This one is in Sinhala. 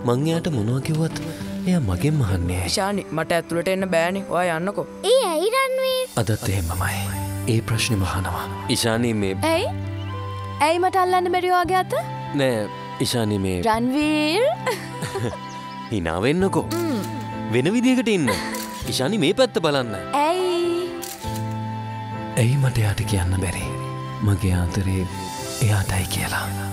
මං එයාට මොනවා කිව්වත් එයා මගෙන් අහන්නේ. ඉෂානි මට ඇතුළට එන්න බෑනේ. ඔයා යන්නකෝ. ඒ ඇයි රන්වීර්? අදත් එහෙමමයි. ඒ ප්‍රශ්නේ මහනවා. ඉෂානි මේ ඇයි මට අල්ලන්න බැරි වගේ අත? නෑ ඉෂානි මේ රන්වීර් hina වෙන්නකෝ. වෙන විදියකට ඉන්න. ඉෂානි මේ පැත්ත බලන්න. ඇයි මට එයාට කියන්න බැරි? මගේ ආදරේ එයාටයි කියලා.